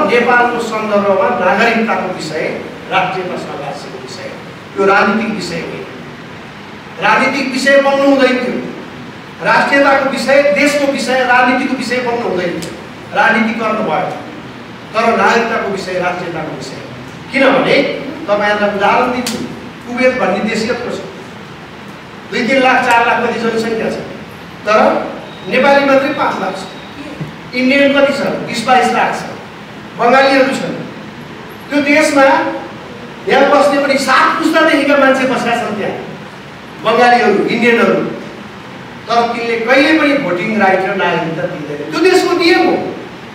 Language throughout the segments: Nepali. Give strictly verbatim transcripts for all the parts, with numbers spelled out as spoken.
नेपालको सन्दर्भमा नागरिकताको विषय राष्ट्रियता संघर्षको विषय, यो राजनीतिक विषय होइन। राजनीतिक विषय बन्नु हुँदैन थियो, राष्ट्रियताको विषय, देशको विषय, राजनीतिको विषय बन्नु हुँदैन थियो। राजनीति गर्नुभयो, तर नागरिकताको विषय राष्ट्रियताको विषय। किनभने तपाईँहरूलाई उदाहरण दिन्छु, कुवेत भन्ने देश यत्रो छ, दुई तिन लाख चार लाख कति जनसङ्ख्या छ, तर नेपाली मात्रै पाँच लाख छ। इन्डियन कति छ? बिस बाइस लाख छ। बङ्गालीहरू छन्। त्यो देशमा यहाँ बस्ने पनि सात पुस्तादेखिका मान्छे बसेका छन् त्यहाँ, बङ्गालीहरू, इन्डियनहरू, तर तिनले कहिले पनि भोटिङ राइट र नागरिकता दिँदैन। त्यो देशको नियम हो।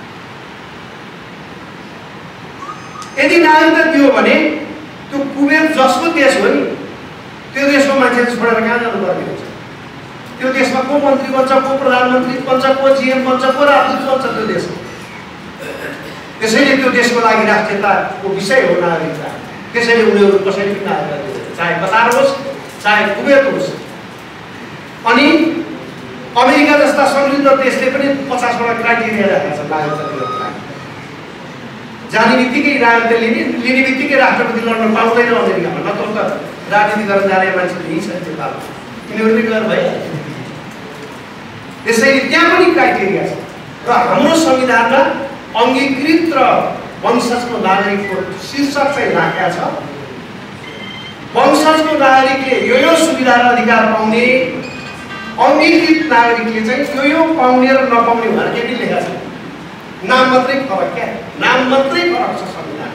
यदि नागरिकता दियो भने त्यो कुवेत जसको देश हो नि, त्यो देशको मान्छेले छोडेर कहाँ जानुपर्ने हुन्छ? त्यो देशमा को मन्त्री बन्छ, को प्रधानमन्त्री बन्छ, को जिएम बन्छ, को राजदूत बन्छ त्यो देशमा। त्यसैले त्यो देशको लागि राष्ट्रियताको विषय हो नागरिकता। त्यसैले उनीहरू कसैले पनि नागरिकता दिँदैन, चाहे कतार होस्, चाहे कुवेत होस्। अनि अमेरिका जस्ता समृद्ध देशले पनि पचासवटा क्राइटेरिया राखेका छन् नागरिकता दिनको लागि। जाने बित्तिकै नागरिकता लिने लिने बित्तिकै राष्ट्रपति लड्न पाउँदैन अमेरिकामा, नत्र त राजनीति गर्न जाने मान्छे यहीँ छन् नेपालमा, यिनीहरूले गर्न भइहाल्छ। त्यसैले त्यहाँ पनि क्राइटेरिया छ र हाम्रो संविधानमा अङ्गीकृत र वंशजको नागरिकको शीर्षक चाहिँ राखेका छ। वंशजको नागरिकले यो यो सुविधा र अधिकार पाउने, अङ्गीकृत नागरिकले चाहिँ यो यो पाउने र नपाउने भनेर के के लेखा छ। नाम मात्रै फरक, क्या नाम मात्रै फरक छ संविधान।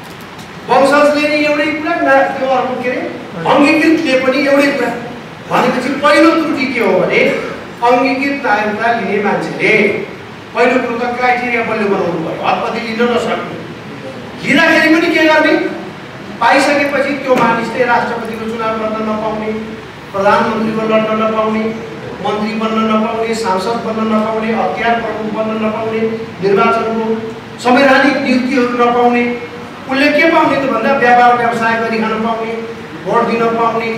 वंशजले नि एउटै कुरा, त्यो अर्को के अरे अङ्गीकृतले पनि एउटै कुरा। भनेपछि पहिलो त्रुटि के हो भने अङ्गीकृत नागरिकता लिने मान्छेले पहिलो कुरो त क्राइटेरिया बलियो बनाउनु पर्यो, हदपति लिन नसक्ने। लिँदाखेरि पनि के गर्ने, पाइसकेपछि त्यो मानिसले राष्ट्रपतिको चुनाव लड्न नपाउने, प्रधानमन्त्रीको लड्न नपाउने, मन्त्री बन्न नपाउने, सांसद बन्न नपाउने, हतियार प्रमुख बन्न नपाउने, निर्वाचनको संवैधानिक नियुक्तिहरू नपाउने। उसले के पाउने त भन्दा व्यापार व्यवसाय गरिखान पाउने, भोट दिन पाउने,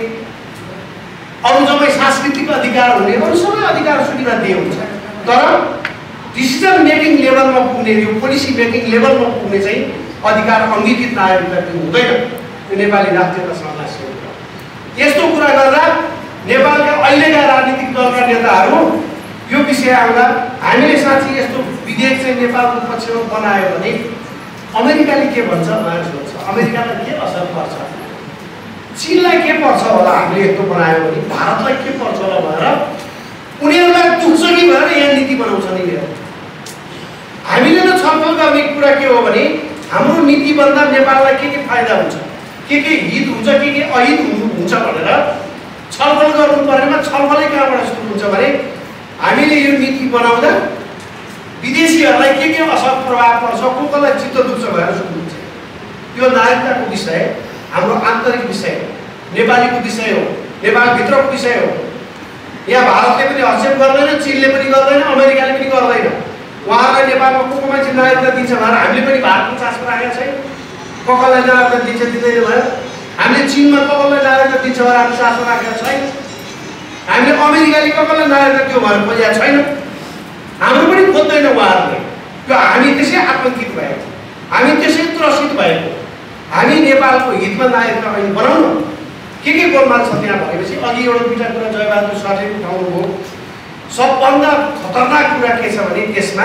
अरू सबै सांस्कृतिक अधिकार हुने, अरू सबै अधिकार सुविधा दिए हुन्छ। तर डिसिजन मेकिङ लेभलमा पुग्ने, यो पोलिसी मेकिङ लेभलमा पुग्ने चाहिँ अधिकार अङ्गीकृत नागरिकता दिनु हुँदैन। यो नेपाली राष्ट्रियता संघर्ष हो। यस्तो कुरा गर्दा नेपालका अहिलेका राजनीतिक दलका नेताहरू यो विषय आउँदा हामीले साँच्चै यस्तो विधेयक चाहिँ नेपालको पक्षमा बनायो भने अमेरिकाले के भन्छ भनेर सोध्छ। अमेरिकालाई के असर पर्छ, चीनलाई के पर्छ होला हामीले यस्तो बनायो भने, भारतलाई के पर्छ होला भनेर उनीहरूलाई दुख्छ कि भनेर यहाँ नीति बनाउँछन् यिनीहरू। हामीले त छलफल गर्ने कुरा के हो भने हाम्रो नीतिभन्दा नेपाललाई के के फाइदा हुन्छ, के के हित हुन्छ, के के अहित हुन्छ भनेर छलफल गर्नु पर्नेमा छलफलै कहाँबाट सुरु हुन्छ भने हामीले यो नीति बनाउँदा विदेशीहरूलाई के के असर प्रभाव पर्छ, को कसलाई चित्त दुख्छ भनेर सुरु हुन्छ। त्यो नागरिकताको विषय हाम्रो आन्तरिक विषय हो, नेपालीको विषय हो, नेपालभित्रको विषय हो। यहाँ भारतले पनि हस्तक्षेप गर्दैन, चीनले पनि गर्दैन, अमेरिकाले पनि गर्दैन। उहाँहरूलाई नेपालमा को को मान्छे नागरिकता दिन्छ भनेर हामीले पनि भारतको चासो राखेका छैन। को कसलाई नागरिकता दिन्छ दिँदैन भनेर हामीले चिनमा को कसलाई नागरिकता दिन्छ भनेर हामीले चासो राखेका छैन। हामीले अमेरिकाले को कसलाई नागरिकता दियो भनेर खोजेका छैन। हाम्रो पनि खोज्दैन उहाँहरूले। त्यो हामी त्यसै आतङ्कित भएको, हामी त्यसै त्रसित भएको। हामी नेपालको हितमा नागरिकता अहिले बनाउनु के के गोलमाल छ त्यहाँ भनेपछि अघि एउटा दुईवटा कुरा जयबहादुर सरले उठाउनु हो। सबभन्दा खतरनाक कुरा के छ भने त्यसमा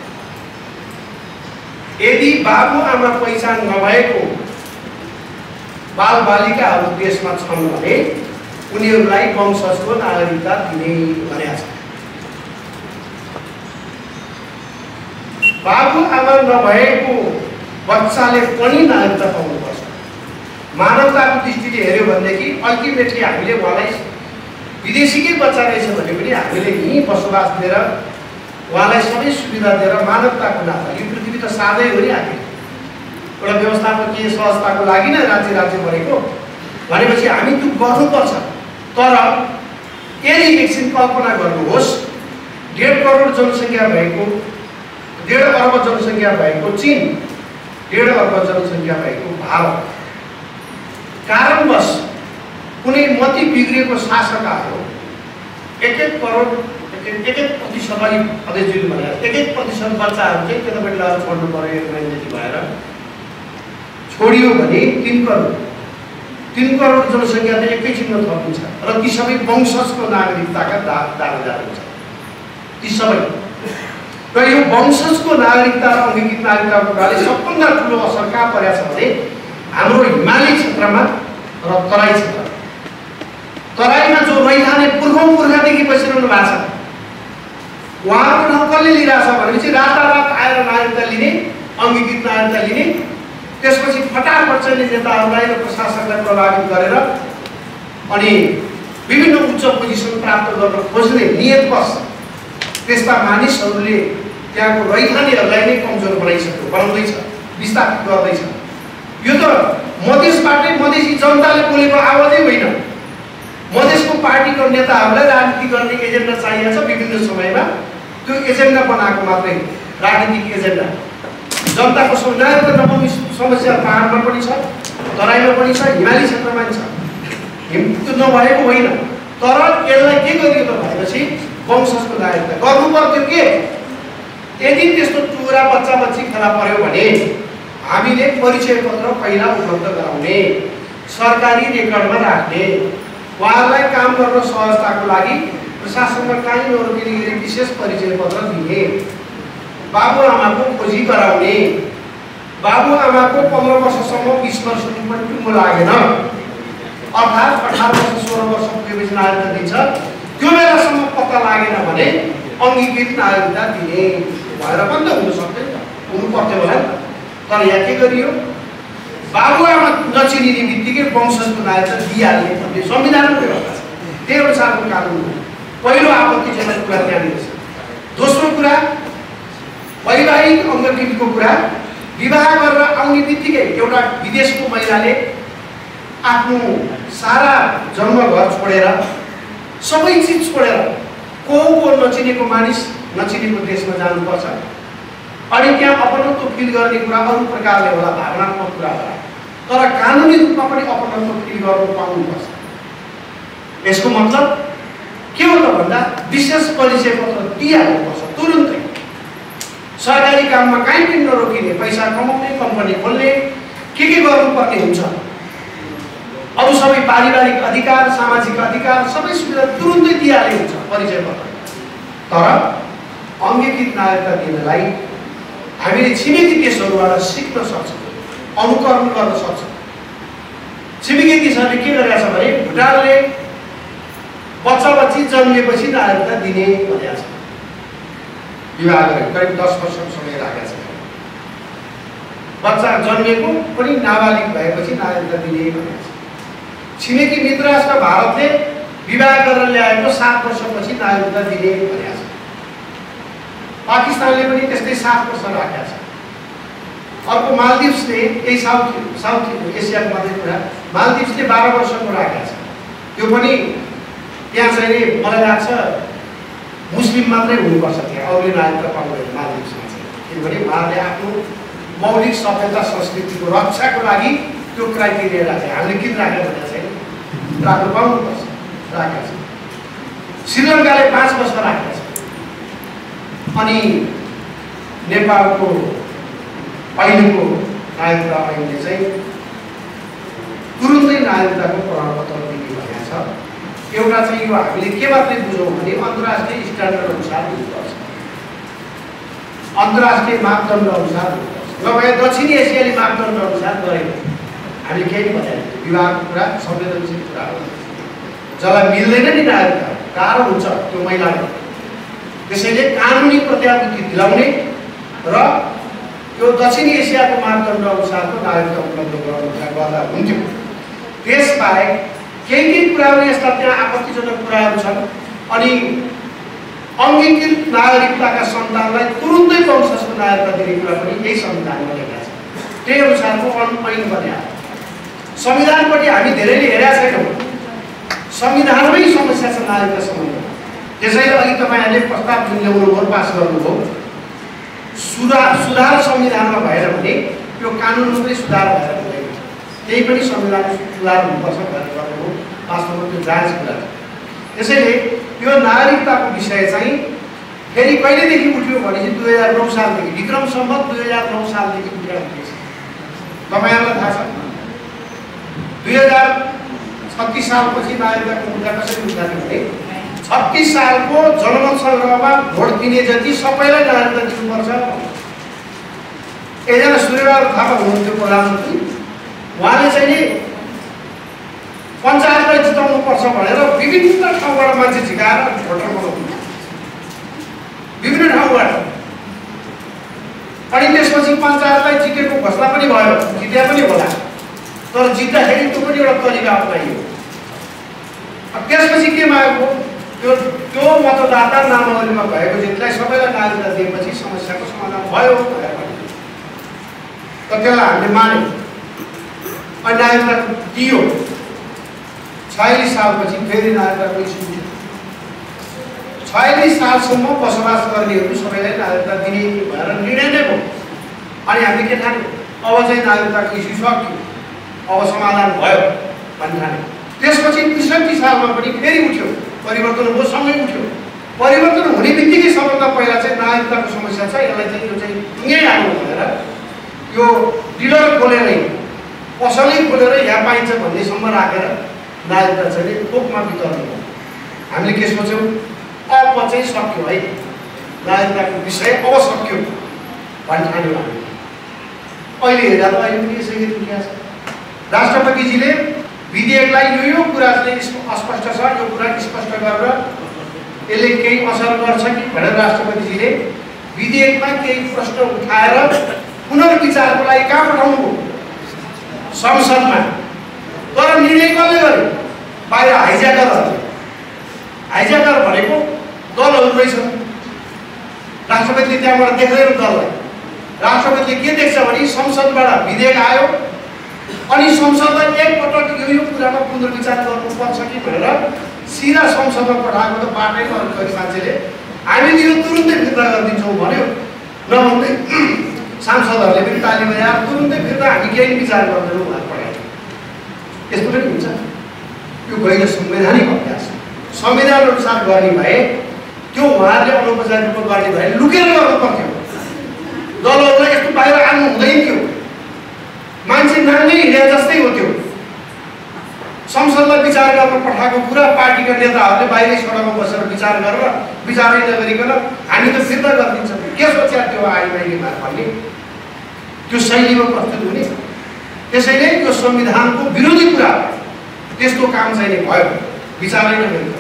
यदि बाबुआमा पहिचान नभएको बालबालिकाहरू देशमा छन् भने उनीहरूलाई वंशजको नागरिकता दिने भनेको छ। बाबुआमा नभएको बच्चाले पनि नागरिकता पाउनुपर्छ। मानवताको दृष्टिले हेऱ्यो भनेदेखि अल्टिमेटली हामीले उहाँलाई विदेशीकै बच्चा रहेछ भने पनि हामीले यहीँ बसोबास दिएर उहाँलाई सबै सुविधा दिएर मानवताको नाता, यो पृथ्वी त साझै हो नि, आखिर एउटा व्यवस्थापकीय सहजताको लागि नै राज्य राज्य बनेको भनेपछि हामी त्यो गर्नुपर्छ। तर यदि एकछिन कल्पना गर्नुहोस्, डेढ करोड जनसङ्ख्या भएको, डेढ अर्ब जनसङ्ख्या भएको चीन, डेढ अर्ब जनसङ्ख्या भएको भारत, कारणवश कुनै मति बिग्रिएको शासक आयो, एक एक करोड एक एक एक प्रतिशतलाई अध्यक्षज्यूले भने एक एक प्रतिशत बच्चाहरू चाहिँ त्यतापट्टि लगेर छोड्नु पर्यो राजनीति भएर छोडियो भने तीन करोड तीन करोड जनसङ्ख्या त एकैछिनमा थपिन्छ र ती सबै वंशजको नागरिकताका दा दावेदार हुन्छ ती सबै र यो वंशजको नागरिकता र अङ्गीकृत नागरिकताको कुराले सबभन्दा ठुलो असर कहाँ परेको छ भने हाम्रो हिमाली क्षेत्रमा र तराई क्षेत्र तराईमा जो रैथाने पुर्खौँ पुर्खादेखि बसिरहनु भएको छ उहाँको ठाउँ कसले लिइरहेछ भनेपछि रातारात आएर नागरिकता लिने अङ्गीकृत नागरिकता लिने त्यसपछि फटाफट चाहिँ नेताहरूलाई र प्रशासनलाई प्रभावित गरेर अनि विभिन्न उच्च पोजिसन प्राप्त गर्न खोज्ने नियतवश त्यस्ता मानिसहरूले त्यहाँको रैथानेहरूलाई नै कमजोर बनाइसक्यो बनाउँदैछ विस्थापित गर्दैछ यो त मधेसबाटै मधेसी जनताले बोलेको आवाजै होइन मधेसको पार्टीको नेताहरूलाई राजनीति गर्ने एजेन्डा चाहिएको छ विभिन्न समयमा त्यो एजेन्डा बनाएको मात्रै राजनीतिक एजेन्डा जनताको समुदाय त नपाउने समस्या पहाडमा पनि छ तराईमा पनि छ हिमाली क्षेत्रमा पनि छ हिम त्यो नभएको होइन तर यसलाई के गरियो त भनेपछि वंशजको नागरिकता गर्नु पर्थ्यो के यदि त्यस्तो टुरा बच्चा बच्ची फेला पर्यो भने हामीले परिचय पत्र पहिला उपलब्ध गराउने सरकारी रेकर्डमा राख्ने उहाँहरूलाई काम गर्न सहजताको लागि प्रशासनमा काहीँ नरोकिने विशेष परिचय पत्र दिने बाबुआमाको खोजी गराउने बाबुआमाको पन्ध्र वर्षसम्म बिस वर्षदेखि पनि टुङ्गो लागेन अर्थात् अठार वर्ष सोह्र वर्ष पुगेपछि नागरिकता दिन्छ त्यो बेलासम्म पत्ता लागेन भने अङ्गीकृत नागरिकता दिने भएर पनि त हुन सक्दैन हुनु पर्थ्यो होला तर यहाँ के गरियो बाबुआमा नचिनिने बित्तिकै वंशजको नागरिकता दिइहाल्ने भन्ने संविधानको व्यवस्था छ त्यही अनुसारको कानुन हो पहिलो आपत्तिजनक कुरा त्यहाँनिर छ दोस्रो कुरा वैवाहिक अङ्गीकृतको कुरा विवाह गरेर आउने बित्तिकै एउटा विदेशको महिलाले आफ्नो सारा जन्मघर छोडेर सबै चिज छोडेर को को नचिनेको मानिस नचिनेको देशमा जानुपर्छ अनि त्यहाँ अपनत्व फिल गर्ने कुरा अरू प्रकारले होला भावनात्मक कुरा होला तर कानुनी रूपमा पनि अपनत्व फिल गर्न पाउनुपर्छ यसको मतलब के हो त भन्दा विशेष परिचय पत्र दिइहाल्नुपर्छ तुरुन्तै सरकारी काममा काहीँ पनि नरोकिने पैसा कमाउने कम्पनी खोल्ने के के गर्नुपर्ने हुन्छ अरू सबै पारिवारिक अधिकार सामाजिक अधिकार सबै सुविधा तुरुन्तै दिइहाले हुन्छ परिचय पत्र तर अङ्गीकृत नागरिकता दिनलाई हामीले छिमेकी देशहरूबाट सिक्न सक्छौँ अनुकरण गर्न सक्छौँ छिमेकी देशहरूले के गरेका छ भने भुटानले बच्चा बच्ची जन्मिएपछि नागरिकता दिने भनेको छ विवाह गरेर करिब दस वर्षको समय राखेको छ बच्चा जन्मिएको पनि नाबालिग भएपछि नागरिकता दिने भनेको छ छिमेकी मित्र राष्ट्र भारतले विवाह गरेर ल्याएको सात वर्षपछि नागरिकता दिने भनेको छ पाकिस्तानले पनि त्यस्तै सात वर्ष राखेको छ अर्को मालदिप्सले यही साउथ साउथ एसियाको मात्रै कुरा मालदिप्सले बाह्र वर्षको राखेको छ त्यो पनि त्यहाँ चाहिँ मलाई लाग्छ मुस्लिम मात्रै हुनुपर्छ त्यहाँ अरूले नागरिकता पाउँदैन मालदिप्समा चाहिँ किनभने उहाँले आफ्नो मौलिक सभ्यता संस्कृतिको रक्षाको लागि त्यो क्राइटेरिया राखे हामीले किन राख्यो भनेर चाहिँ राख्नु पाउनुपर्छ राखेको छ श्रीलङ्काले पाँच वर्ष राखेको छ अनि नेपालको अहिलेको नागरिकता ऐनले चाहिँ तुरुन्तै नागरिकताको प्रमाणपत्र दिने भनेको छ एउटा चाहिँ यो हामीले के मात्रै बुझौँ भने अन्तर्राष्ट्रिय स्ट्यान्डर्ड अनुसार हुनुपर्छ अन्तर्राष्ट्रिय मापदण्ड अनुसार हुनुपर्छ नभए दक्षिणी एसियाली मापदण्ड अनुसार गरेको हामी केही भनेको विवाहको कुरा संवेदनशील कुरा हो जसलाई मिल्दैन नि नागरिकता गाह्रो हुन्छ त्यो महिलालाई त्यसैले कानुनी प्रत्याभूति दिलाउने र यो दक्षिणी एसियाको मापदण्ड अनुसारको नागरिकता उपलब्ध गराउन गर्दा हुन्थ्यो त्यसबाहेक केही केही कुराहरू यस्ता त्यहाँ आपत्तिजनक कुराहरू छन् अनि अङ्गीकृत नागरिकताका सन्तानलाई तुरुन्तै वंशजको नागरिकता दिने कुरा पनि यही संविधानमा लेखेका छ त्यही अनुसारको ऐन बन्या संविधानपट्टि हामी धेरैले हेरेका छैनौँ संविधानमै समस्या छ नागरिकता सम्बन्धमा त्यसैले अघि तपाईँहरूले प्रस्ताव जुन ल्याउनुभयो पास गर्नुभयो सुधार सुधार संविधानमा भएन भने यो कानुन मात्रै सुधार भएर हुँदैन त्यही पनि संविधान सुधार हुनुपर्छ भनेर गर्नुभयो वास्तवमा त्यो जाँच कुरा त्यसैले यो नागरिकताको विषय चाहिँ फेरि कहिलेदेखि उठ्यो भने चाहिँ दुई हजार नौ सालदेखि विक्रम सम्वत दुई हजार नौ सालदेखि उठिरहेको छ। तपाईँहरूलाई थाहा छ दुई हजार छत्तिस सालपछि नागरिकताको मुद्दा कसरी उठाउने भने छत्तिस सालको जनमत सङ्ग्रहमा भोट दिने जति सबैलाई नागरिकता दिनुपर्छ। एकजना सूर्यबहादुर थापा हुनुहुन्थ्यो प्रधानमन्त्री, उहाँले चाहिँ नि पञ्चायतलाई जिताउनुपर्छ भनेर विभिन्न ठाउँबाट मान्छे झिकाएर भोटर बनाउनु, विभिन्न ठाउँबाट। अनि त्यसपछि पञ्चायतलाई जितेको घोषणा पनि भयो, जित्या पनि होला, तर जित्दाखेरि त्यो पनि एउटा तरिका अपनाइयो। त्यसपछि के मागेको त्यो त्यो मतदाता नामावलीमा भएको जितलाई सबैलाई नागरिकता दिएपछि समस्याको समाधान भयो भनेर भन्यो। तर त्यसलाई हामीले मान्यौँ अनि नागरिकता दियो। छयालिस सालपछि फेरि नागरिकताको इस्यु उठ्यो। छयालिस सालसम्म बसोबास गर्नेहरू सबैलाई नागरिकता दिने भनेर निर्णय नै भयो। अनि हामीले के ठान्यौँ, अब चाहिँ नागरिकताको इस्यु सक्यो, अब समाधान भयो भन्ने ठान्यौँ। त्यसपछि त्रिसठी सालमा पनि फेरि उठ्यो, परिवर्तन हो, सँगै उठ्यो। परिवर्तन हुने बित्तिकै सबभन्दा पहिला चाहिँ नागरिकताको समस्या छ, यसलाई चाहिँ यो चाहिँ यहीँ हाल्नु भनेर यो डिलर खोलेरै पसलै खोलेर यहाँ पाइन्छ भन्नेसम्म राखेर नागरिकता चाहिँ थोकमा वितरण हो। हामीले के सोच्यौँ, अब चाहिँ सक्यो है, नागरिकताको विषय अब सक्यो भन्ने ठान्यौँ हामीले। अहिले हेर्दा त अहिले पनि यसै देखिरहेको छ। राष्ट्रपतिजीले विधेयकलाई यो यो कुरा चाहिँ अस्पष्ट छ, यो कुरा स्पष्ट गरेर यसले केही असर गर्छ कि भनेर राष्ट्रपतिजीले विधेयकमा केही प्रश्न उठाएर पुनर्विचारको लागि कहाँ पठाउनु हो, संसदमा। तर निर्णय कसले गर्यो, बाहिर हाइज्याकरहरूले। हाइज्याकर भनेको दलहरू रहेछन्। राष्ट्रपतिले त्यहाँबाट देख्दैन दललाई। राष्ट्रपतिले के देख्छ भने संसदबाट विधेयक आयो अनि संसदलाई एकपटक यो यो कुरामा पुनर्विचार गर्नुपर्छ कि भनेर सिधा संसदमा पठाएको त बाटैमा अलिकति मान्छेले हामीले यो तुरुन्तै फिर्ता गरिदिन्छौँ भन्यो। नभन्दै सांसदहरूले पनि ताली बजाएर तुरुन्तै फिर्ता हामी केही विचार गर्दैनौँ भनेर पठायो। यस्तो पनि हुन्छ, यो गैर संवैधानिक अभ्यास। संविधान अनुसार गर्ने भए त्यो उहाँहरूले अनौपचारिक रूपमा गर्ने भए लुकेर गर्नु पर्थ्यो। दलहरूलाई यस्तो बाहिर आउनु हुँदैन थियो, मान्छे नाङ्गै हिँडे जस्तै हो। त्यो संसदलाई विचार गर्न पठाएको कुरा पार्टीका नेताहरूले बाहिरै सडकमा बसेर विचार गरेर विचारै नगरिकन हामी त फिर्ता गरिदिन्छौँ, के सोच्या त्यो आइमाइमा भन्ने त्यो शैलीमा प्रस्तुत हुने। त्यसैले यो संविधानको विरोधी कुरा त्यस्तो काम चाहिँ भयो, विचारै नगरिकन।